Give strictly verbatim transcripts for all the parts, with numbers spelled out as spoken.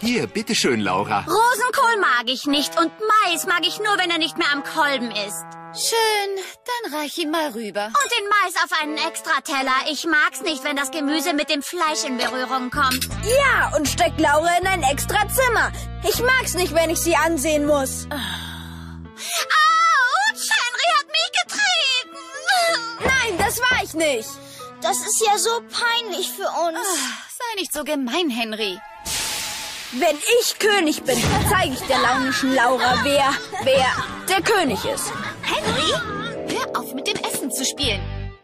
Hier, bitteschön, Laura. Rosenkohl mag ich nicht und Mais mag ich nur, wenn er nicht mehr am Kolben ist. Schön, dann reich ihn mal rüber. Und den Mais auf einen Extrateller. Ich mag's nicht, wenn das Gemüse mit dem Fleisch in Berührung kommt. Ja, und steck Laura in ein extra Zimmer. Ich mag's nicht, wenn ich sie ansehen muss. Autsch, Henry hat mich getreten. Nein, das war ich nicht. Das ist ja so peinlich für uns. Ach, sei nicht so gemein, Henry. Wenn ich König bin, zeige ich der launischen Laura, wer, wer der König ist. Henry, hör auf mit dem Essen zu spielen.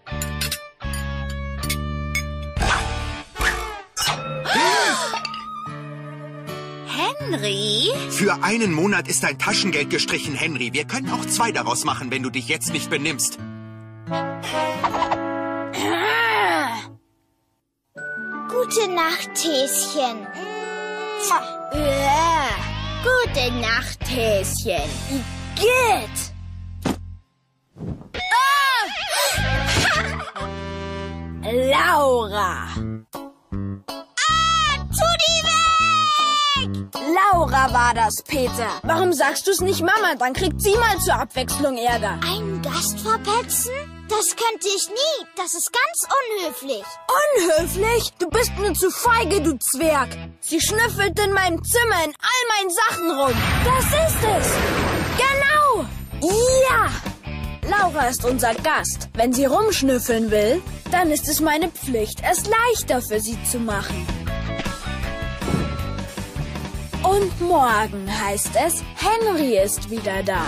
Henry? Für einen Monat ist dein Taschengeld gestrichen, Henry. Wir können auch zwei daraus machen, wenn du dich jetzt nicht benimmst. Gute Nacht, Häschen. Ja. Gute Nacht, Häschen. Geht! Ah! Laura! Ah, tu die weg! Laura war das, Peter. Warum sagst du's nicht Mama? Dann kriegt sie mal zur Abwechslung Ärger. Einen Gast verpetzen? Das könnte ich nie. Das ist ganz unhöflich. Unhöflich? Du bist nur zu feige, du Zwerg. Sie schnüffelt in meinem Zimmer in all meinen Sachen rum. Das ist es. Genau. Ja. Laura ist unser Gast. Wenn sie rumschnüffeln will, dann ist es meine Pflicht, es leichter für sie zu machen. Und morgen heißt es, Henry ist wieder da.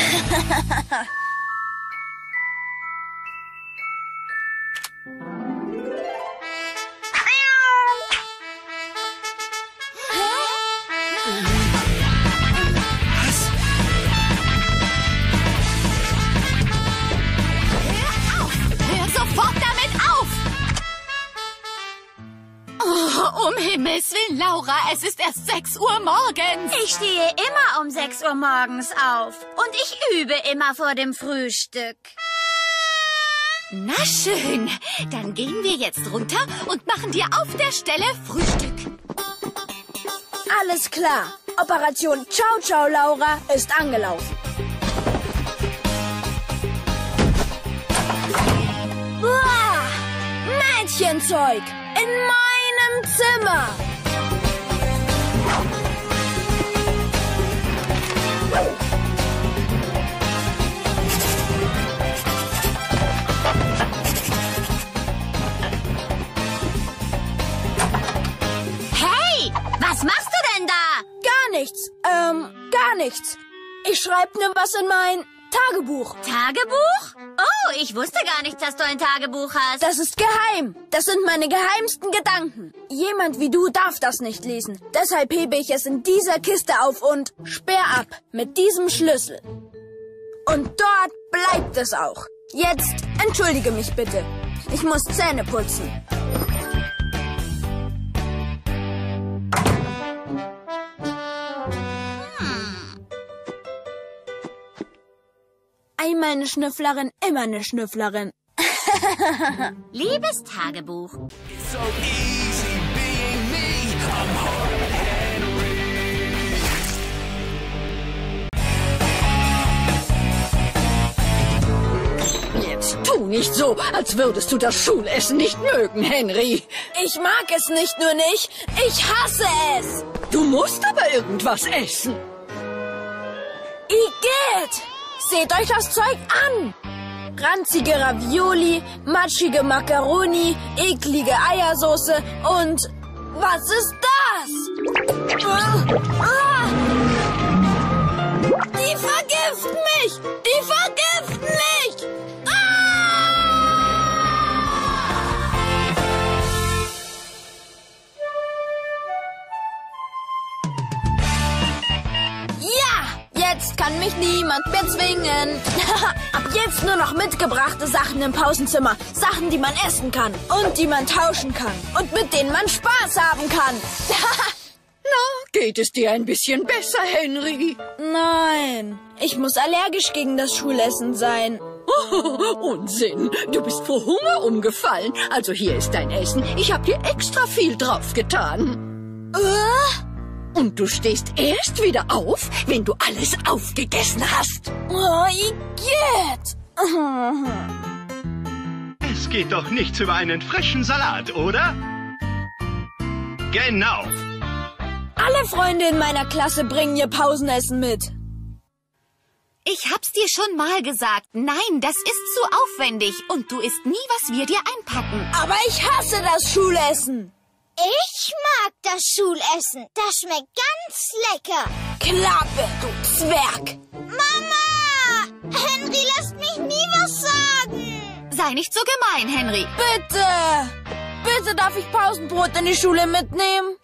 Um Himmels Willen, Laura, es ist erst sechs Uhr morgens. Ich stehe immer um sechs Uhr morgens auf. Und ich übe immer vor dem Frühstück. Na schön, dann gehen wir jetzt runter und machen dir auf der Stelle Frühstück. Alles klar. Operation Ciao Ciao Laura ist angelaufen. Uah, Mädchenzeug in meinem Zimmer. Hey, was machst du denn da? Gar nichts. Ähm, gar nichts. Ich schreibe nur was in mein Tagebuch. Tagebuch? Oh, ich wusste gar nicht, dass du ein Tagebuch hast. Das ist geheim. Das sind meine geheimsten Gedanken. Jemand wie du darf das nicht lesen. Deshalb hebe ich es in dieser Kiste auf und sperr ab mit diesem Schlüssel. Und dort bleibt es auch. Jetzt entschuldige mich bitte. Ich muss Zähne putzen. Einmal eine Schnüfflerin, immer eine Schnüfflerin. Liebes Tagebuch. So easy being me. I'm Hornet Henry. Jetzt tu nicht so, als würdest du das Schulessen nicht mögen, Henry. Ich mag es nicht nur nicht, ich hasse es. Du musst aber irgendwas essen. Igitt! Seht euch das Zeug an! Ranzige Ravioli, matschige Macaroni, eklige Eiersauce und... Was ist das? Ah, ah. Die vergiften mich! Die vergiften mich! Jetzt kann mich niemand mehr zwingen. Ab jetzt nur noch mitgebrachte Sachen im Pausenzimmer. Sachen, die man essen kann und die man tauschen kann und mit denen man Spaß haben kann. Na, geht es dir ein bisschen besser, Henry? Nein, ich muss allergisch gegen das Schulessen sein. Oh, Unsinn, du bist vor Hunger umgefallen. Also hier ist dein Essen. Ich habe hier extra viel draufgetan. Uh? Und du stehst erst wieder auf, wenn du alles aufgegessen hast. Oh, Igitt. Es geht doch nichts über einen frischen Salat, oder? Genau. Alle Freunde in meiner Klasse bringen ihr Pausenessen mit. Ich hab's dir schon mal gesagt. Nein, das ist zu aufwendig. Und du isst nie, was wir dir einpacken. Aber ich hasse das Schulessen. Ich mag das Schulessen. Das schmeckt ganz lecker. Klappe, du Zwerg. Mama! Henry lässt mich nie was sagen. Sei nicht so gemein, Henry. Bitte. Bitte darf ich Pausenbrot in die Schule mitnehmen?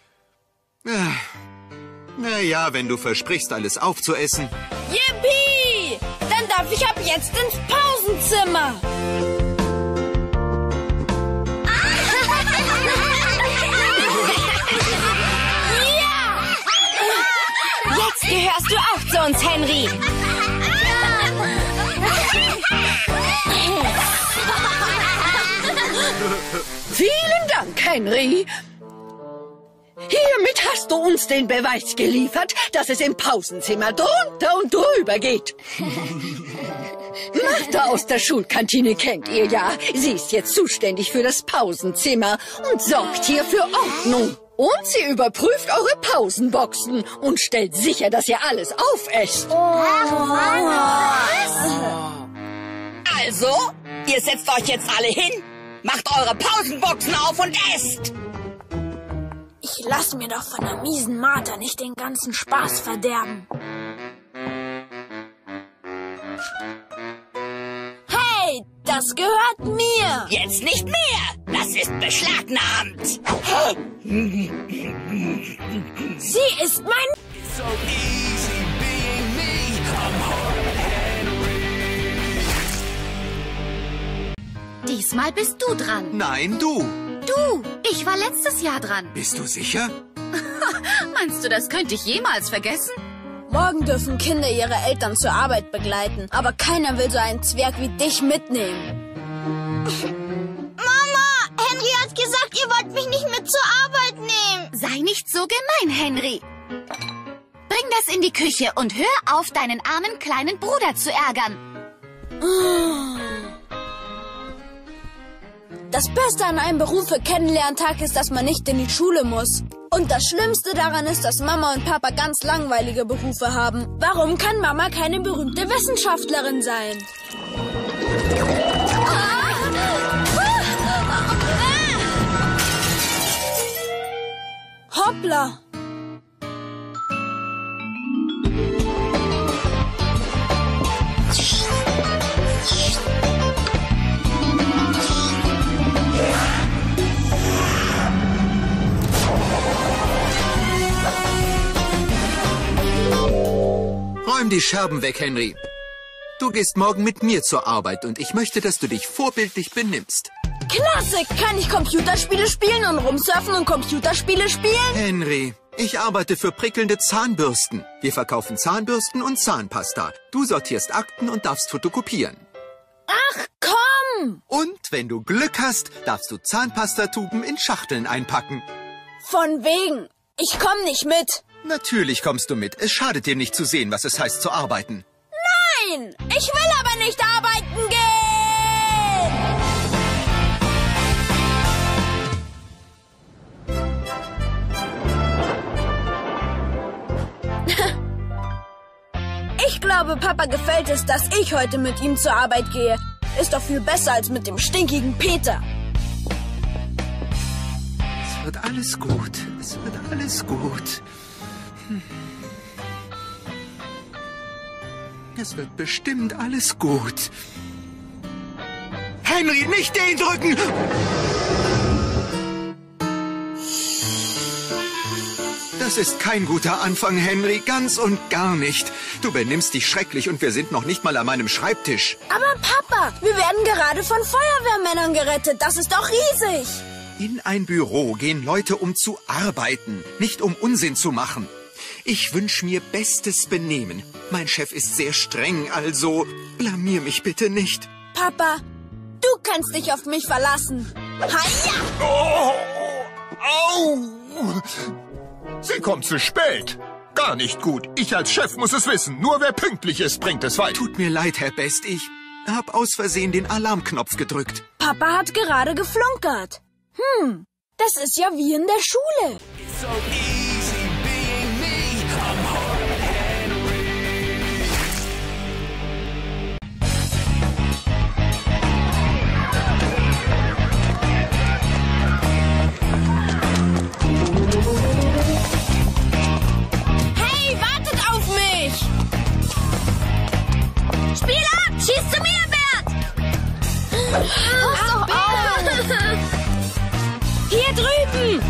Naja, wenn du versprichst, alles aufzuessen. Yippie! Dann darf ich ab jetzt ins Pausenzimmer. Ja! Jetzt gehörst du auch zu uns, Henry. Vielen Dank, Henry. Hiermit hast du uns den Beweis geliefert, dass es im Pausenzimmer drunter und drüber geht. Martha aus der Schulkantine kennt ihr ja. Sie ist jetzt zuständig für das Pausenzimmer und sorgt hier für Ordnung. Und sie überprüft eure Pausenboxen und stellt sicher, dass ihr alles aufesst. Also, ihr setzt euch jetzt alle hin, macht eure Pausenboxen auf und esst. Ich lass mir doch von der miesen Martha nicht den ganzen Spaß verderben. Hey, das gehört mir. Jetzt nicht mehr. Das ist beschlagnahmt. Sie ist mein... So easy being me. I'm hard Henry. Diesmal bist du dran. Nein, du. Du, ich war letztes Jahr dran. Bist du sicher? Meinst du, das könnte ich jemals vergessen? Morgen dürfen Kinder ihre Eltern zur Arbeit begleiten, aber keiner will so einen Zwerg wie dich mitnehmen. Mama, Henry hat gesagt, ihr wollt mich nicht mit zur Arbeit nehmen. Sei nicht so gemein, Henry. Bring das in die Küche und hör auf, deinen armen kleinen Bruder zu ärgern. Das Beste an einem Berufe-Kennenlerntag ist, dass man nicht in die Schule muss. Und das Schlimmste daran ist, dass Mama und Papa ganz langweilige Berufe haben. Warum kann Mama keine berühmte Wissenschaftlerin sein? Hoppla! Räum die Scherben weg, Henry. Du gehst morgen mit mir zur Arbeit und ich möchte, dass du dich vorbildlich benimmst. Klasse! Kann ich Computerspiele spielen und rumsurfen und Computerspiele spielen? Henry, ich arbeite für prickelnde Zahnbürsten. Wir verkaufen Zahnbürsten und Zahnpasta. Du sortierst Akten und darfst fotokopieren. Ach, komm! Und wenn du Glück hast, darfst du Zahnpastatuben in Schachteln einpacken. Von wegen. Ich komm nicht mit. Natürlich kommst du mit. Es schadet dir nicht zu sehen, was es heißt zu arbeiten. Nein! Ich will aber nicht arbeiten gehen! Ich glaube, Papa gefällt es, dass ich heute mit ihm zur Arbeit gehe. Ist doch viel besser als mit dem stinkigen Peter. Es wird alles gut. Es wird alles gut. Es wird bestimmt alles gut. Henry, nicht den drücken! Das ist kein guter Anfang, Henry. Ganz und gar nicht. Du benimmst dich schrecklich und wir sind noch nicht mal an meinem Schreibtisch. Aber Papa, wir werden gerade von Feuerwehrmännern gerettet. Das ist doch riesig. In ein Büro gehen Leute, um zu arbeiten, nicht um Unsinn zu machen. Ich wünsche mir bestes Benehmen. Mein Chef ist sehr streng, also blamier mich bitte nicht. Papa, du kannst dich auf mich verlassen. Haja! Oh, au! Sie kommt zu spät. Gar nicht gut. Ich als Chef muss es wissen. Nur wer pünktlich ist, bringt es weit. Tut mir leid, Herr Best. Ich hab aus Versehen den Alarmknopf gedrückt. Papa hat gerade geflunkert. Hm, das ist ja wie in der Schule. So easy being me. I'm Horton Henry. Hey, wartet auf mich! Spiel ab! Schieß zu mir, Bert! Pass doch auf! Hier drüben!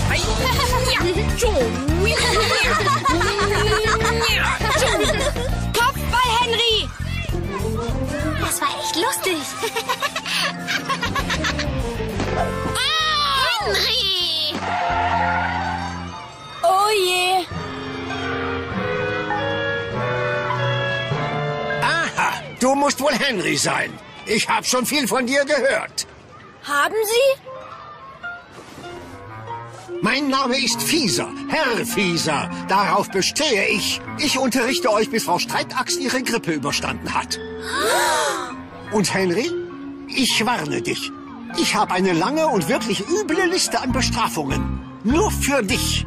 Kopfball, Henry! Das war echt lustig. Henry! Oh je! Aha, du musst wohl Henry sein. Ich hab schon viel von dir gehört. Haben Sie? Mein Name ist Fieser, Herr Fieser. Darauf bestehe ich. Ich unterrichte euch, bis Frau Streitaxt ihre Grippe überstanden hat. Und Henry, ich warne dich. Ich habe eine lange und wirklich üble Liste an Bestrafungen. Nur für dich.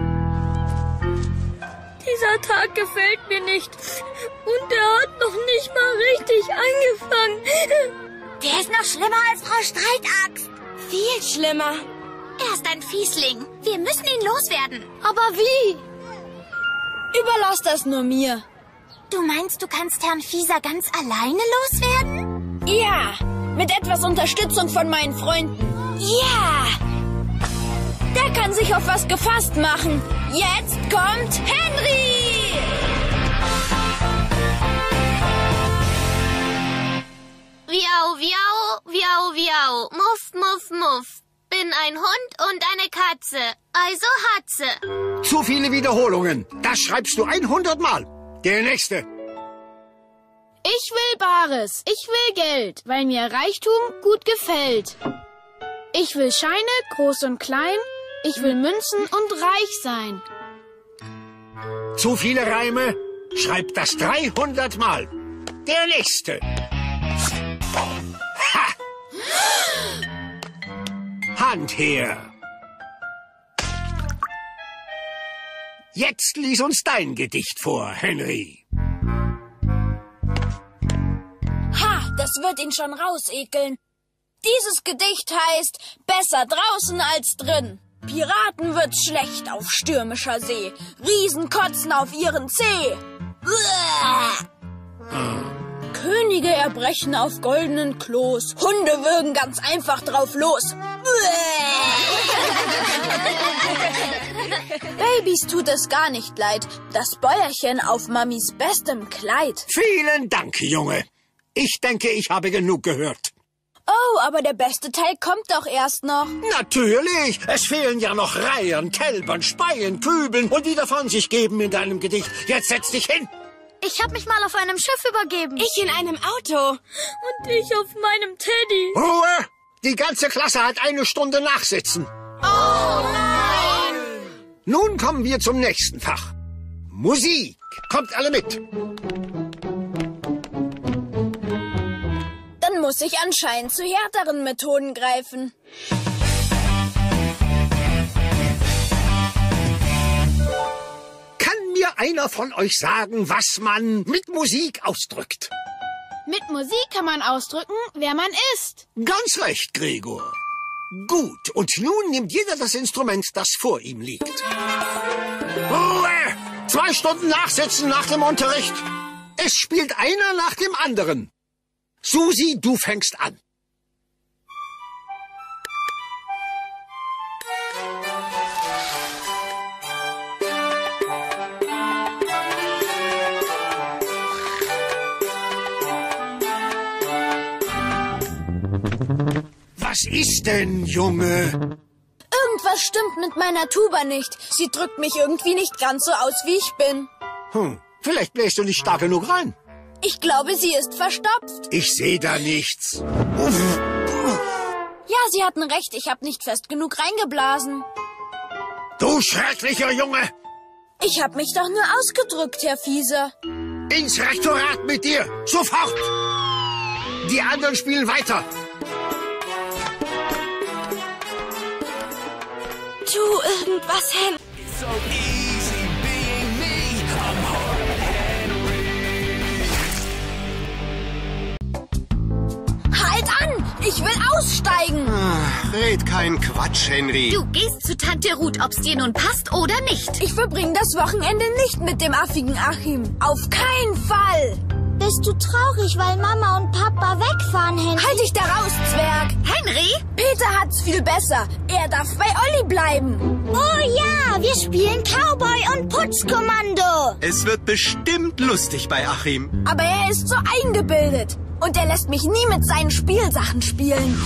Dieser Tag gefällt mir nicht. Und er hat noch nicht mal richtig angefangen. Der ist noch schlimmer als Frau Streitaxt. Viel schlimmer. Er ist ein Fiesling. Wir müssen ihn loswerden. Aber wie? Überlass das nur mir. Du meinst, du kannst Herrn Fieser ganz alleine loswerden? Ja, mit etwas Unterstützung von meinen Freunden. Ja! Der kann sich auf was gefasst machen. Jetzt kommt Henry! Wiau, wiau, wiau, wiau. Muff, muff, muff. Bin ein Hund und eine Katze. Also Hatze. Zu viele Wiederholungen. Das schreibst du hundert Mal. Der nächste. Ich will Bares. Ich will Geld, weil mir Reichtum gut gefällt. Ich will Scheine, groß und klein. Ich will Münzen und reich sein. Zu viele Reime. Schreib das dreihundert Mal. Der nächste. Ha! Hand her. Jetzt lies uns dein Gedicht vor, Henry. Ha, das wird ihn schon rausekeln. Dieses Gedicht heißt Besser draußen als drin. Piraten wird's schlecht auf stürmischer See. Riesen kotzen auf ihren Zeh. Könige erbrechen auf goldenen Klos. Hunde würgen ganz einfach drauf los. Babys tut es gar nicht leid. Das Bäuerchen auf Mamis bestem Kleid. Vielen Dank, Junge. Ich denke, ich habe genug gehört. Oh, aber der beste Teil kommt doch erst noch. Natürlich. Es fehlen ja noch Reihen, Kälbern, Speien, Kübeln und wieder von sich geben in deinem Gedicht. Jetzt setz dich hin. Ich habe mich mal auf einem Schiff übergeben. Ich in einem Auto. Und ich auf meinem Teddy. Ruhe! Die ganze Klasse hat eine Stunde nachsitzen. Oh nein! Nun kommen wir zum nächsten Fach. Musik. Kommt alle mit. Dann muss ich anscheinend zu härteren Methoden greifen. Kann mir einer von euch sagen, was man mit Musik ausdrückt? Mit Musik kann man ausdrücken, wer man ist. Ganz recht, Gregor. Gut, und nun nimmt jeder das Instrument, das vor ihm liegt. Ruhe! Zwei Stunden nachsitzen nach dem Unterricht. Es spielt einer nach dem anderen. Susi, du fängst an. Was ist denn, Junge? Irgendwas stimmt mit meiner Tuba nicht. Sie drückt mich irgendwie nicht ganz so aus, wie ich bin. Hm, vielleicht bläst du nicht stark genug rein. Ich glaube, sie ist verstopft. Ich sehe da nichts. Uff. Ja, Sie hatten recht. Ich habe nicht fest genug reingeblasen. Du schrecklicher Junge! Ich hab mich doch nur ausgedrückt, Herr Fieser. Ins Rektorat mit dir! Sofort! Die anderen spielen weiter! Tu irgendwas, Hen. So easy being me. I'm Hot Henry. Halt an! Ich will aussteigen! Ach, red keinen Quatsch, Henry. Du gehst zu Tante Ruth, ob's dir nun passt oder nicht. Ich verbringe das Wochenende nicht mit dem affigen Achim. Auf keinen Fall! Bist du traurig, weil Mama und Papa wegfahren, Henry? Halt dich da raus, Zwerg! Henry? Peter hat's viel besser. Er darf bei Olli bleiben. Oh ja, wir spielen Cowboy und Putzkommando. Es wird bestimmt lustig bei Achim. Aber er ist so eingebildet. Und er lässt mich nie mit seinen Spielsachen spielen.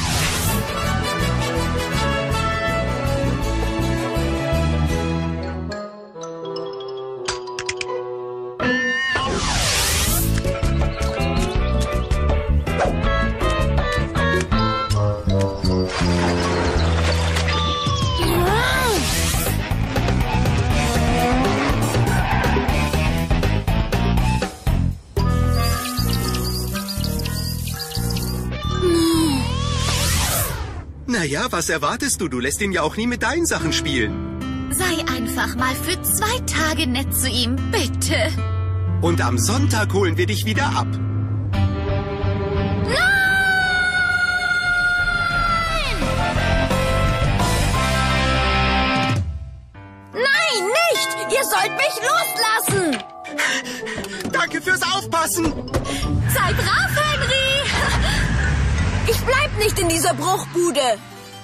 Naja, was erwartest du? Du lässt ihn ja auch nie mit deinen Sachen spielen. Sei einfach mal für zwei Tage nett zu ihm, bitte. Und am Sonntag holen wir dich wieder ab. Nein, nicht! Ihr sollt mich loslassen! Danke fürs Aufpassen! Sei brav, Henry! Ich bleib nicht in dieser Bruchbude!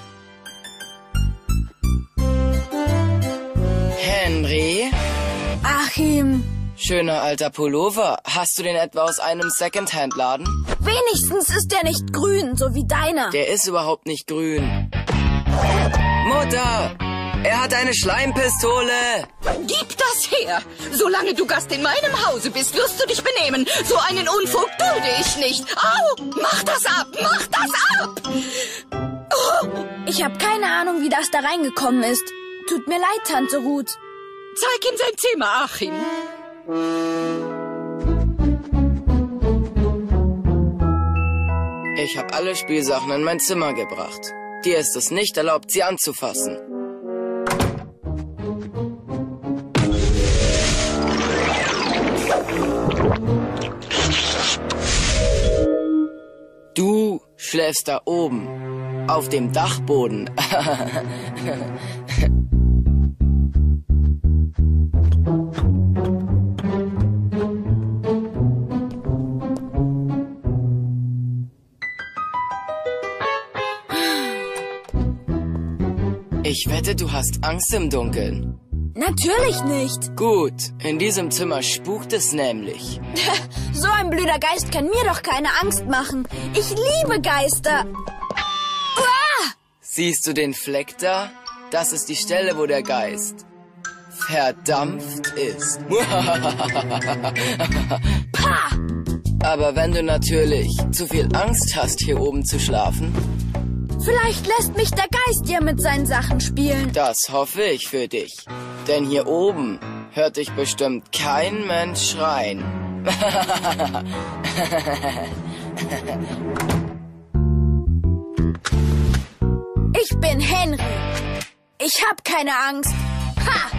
Henry? Achim! Schöner alter Pullover. Hast du den etwa aus einem Secondhand-Laden? Wenigstens ist der nicht grün, so wie deiner. Der ist überhaupt nicht grün. Mutter! Er hat eine Schleimpistole! Gib das her! Solange du Gast in meinem Hause bist, wirst du dich benehmen. So einen Unfug dulde ich nicht. Au! Mach das ab! Mach das ab! Oh. Ich habe keine Ahnung, wie das da reingekommen ist. Tut mir leid, Tante Ruth. Zeig ihm sein Zimmer, Achim. Ich habe alle Spielsachen in mein Zimmer gebracht. Dir ist es nicht erlaubt, sie anzufassen. Du schläfst da oben, auf dem Dachboden. Ich wette, du hast Angst im Dunkeln. Natürlich nicht. Gut, in diesem Zimmer spukt es nämlich. So ein blöder Geist kann mir doch keine Angst machen. Ich liebe Geister. Uah! Siehst du den Fleck da? Das ist die Stelle, wo der Geist verdampft ist. Pah! Aber wenn du natürlich zu viel Angst hast, hier oben zu schlafen... Vielleicht lässt mich der Geist ja mit seinen Sachen spielen. Das hoffe ich für dich. Denn hier oben hört dich bestimmt kein Mensch schreien. Ich bin Henry. Ich hab keine Angst. Ha!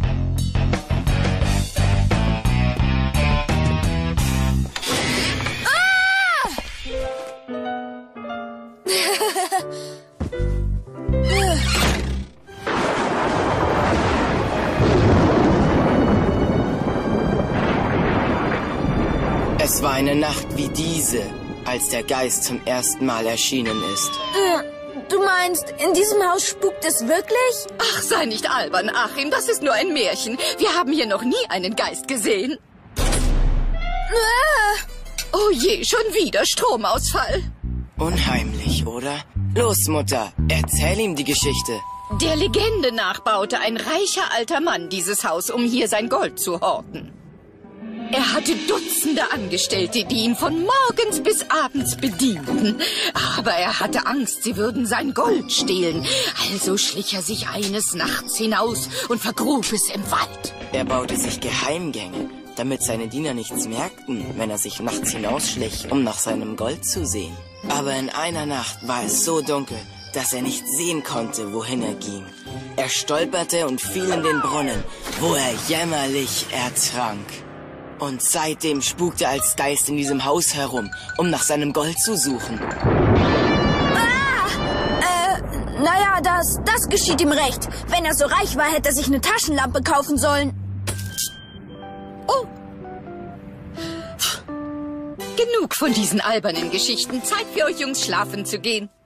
Es war eine Nacht wie diese, als der Geist zum ersten Mal erschienen ist. Du meinst, in diesem Haus spukt es wirklich? Ach, sei nicht albern, Achim, das ist nur ein Märchen. Wir haben hier noch nie einen Geist gesehen. Oh je, schon wieder Stromausfall. Unheimlich, oder? Los, Mutter, erzähl ihm die Geschichte. Der Legende nach baute ein reicher alter Mann dieses Haus, um hier sein Gold zu horten. Er hatte Dutzende Angestellte, die ihn von morgens bis abends bedienten. Aber er hatte Angst, sie würden sein Gold stehlen. Also schlich er sich eines Nachts hinaus und vergrub es im Wald. Er baute sich Geheimgänge, damit seine Diener nichts merkten, wenn er sich nachts hinausschlich, um nach seinem Gold zu sehen. Aber in einer Nacht war es so dunkel, dass er nicht sehen konnte, wohin er ging. Er stolperte und fiel in den Brunnen, wo er jämmerlich ertrank. Und seitdem spukt er als Geist in diesem Haus herum, um nach seinem Gold zu suchen. Ah! Äh, naja, das, das geschieht ihm recht. Wenn er so reich war, hätte er sich eine Taschenlampe kaufen sollen. Oh! Genug von diesen albernen Geschichten. Zeit für euch Jungs, schlafen zu gehen.